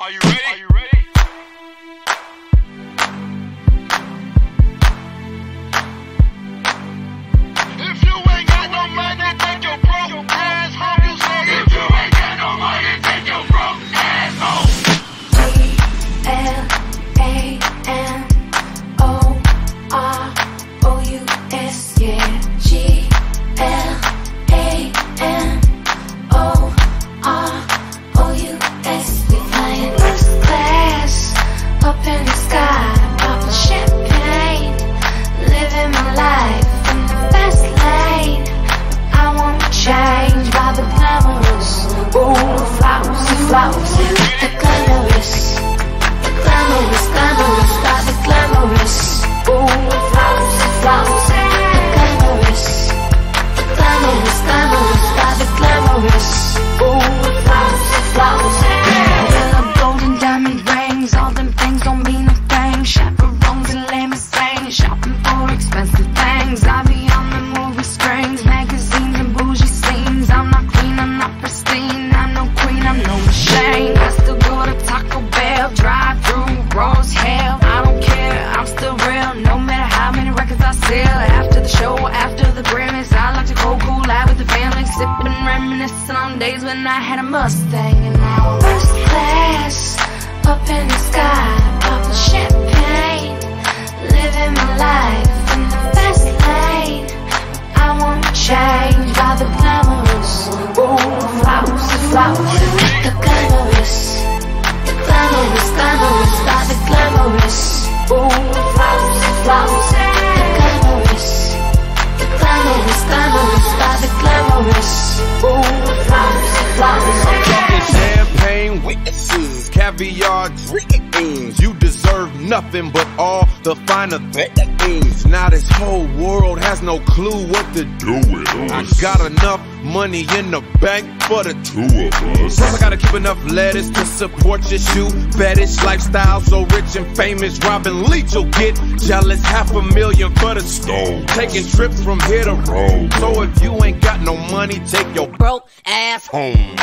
Are you ready? Are you ready? If you ain't got no money, take your broke ass home. You say if you ain't got no money, take your broke ass home. Glamorous, yeah. Glamorous. We flying first class up in the sky, popping champagne, living my life in the fast lane. I wanna change by the glamorous. Ooh, flossy, flossy, the glamorous. The glamorous, glamorous, by the glamorous. Ooh, flossy, flossy, the glamorous. The glamorous, glamorous, by the glamorous. Ooh, flossy, flossy. Well, golden diamond rings, all them things don't mean a thing. Chaperons and limousines, shopping for expensive things. I be on the movie screens, magazines and bougie scenes. I'm not clean, I'm not pristine, I'm no queen, I'm no machine. I still go to Taco Bell, drive through raw as hell. I don't care, I'm still real, no matter how many records I sell. After the show, after the Grammys, I like to go cool out with the family, sipping, reminiscing on days when I had a Mustang. And now I'm first class up in the sky, popping champagne, living my life in the fast lane. I wanna change by the glamorous. Ooh, flossy, flossy, the glamorous. The glamorous, glamorous, by the glamorous. Ooh, flossy, flossy, the glamorous. The glamorous, glamorous, by the glamorous. Ooh, flossy, flossy. I'm talking champagne witnesses, caviar dreams. You deserve nothing but all the finer things. Now this whole world has no clue what to do with us. I got enough money in the bank for the two of us. Plus I gotta keep enough lettuce to support your shoe fetish lifestyle. So rich and famous, Robin Leach will get jealous. $500,000 for the stove, taking trips from here to Rome. So if you ain't got no money, take your broke ass home.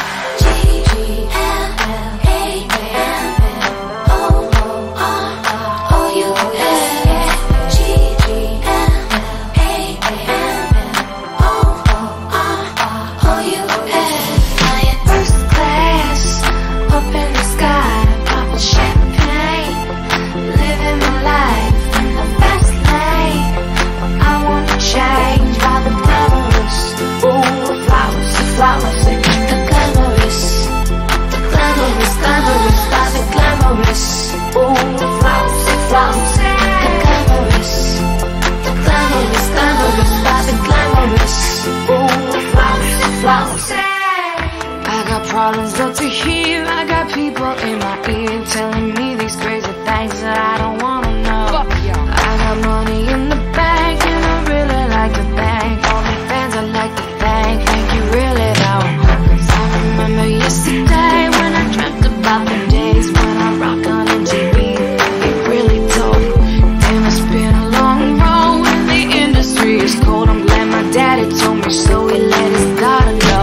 Problems up to here, I got people in my ear telling me these crazy things that I don't wanna know. I got money in the bank and I really like to thank all the fans. I like to thank you really though. 'Cause I remember yesterday when I dreamt about the days when I rock on MTV. It really told. Damn, it's been a long road and the industry is cold. I'm glad my daddy told me so, he let his daughter know.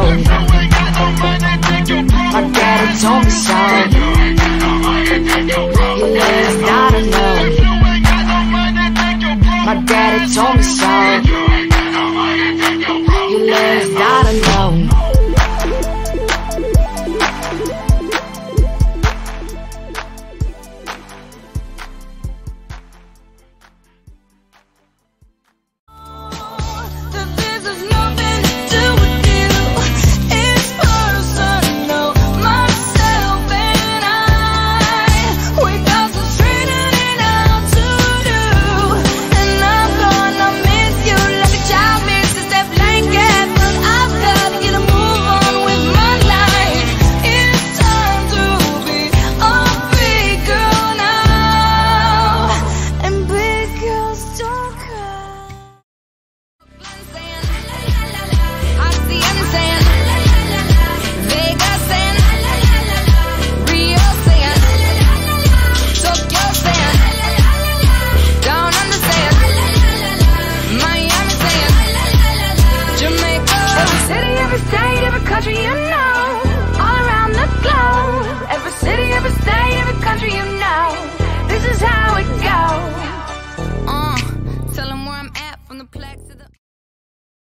My daddy told me so. He let his daughter know. My daddy told me so. He let his daughter know. You complex.